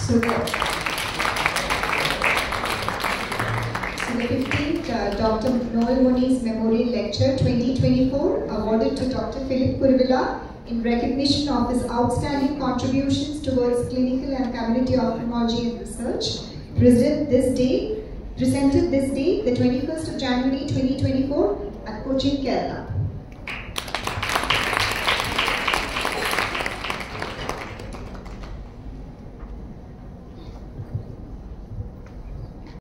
Super. So the 15th Dr. Noel Moniz Memorial Lecture 2024 awarded to Dr. Kuruvilla in recognition of his outstanding contributions towards clinical and community ophthalmology and research, presented this day, the 21st of January 2024 at Cochin, Kerala.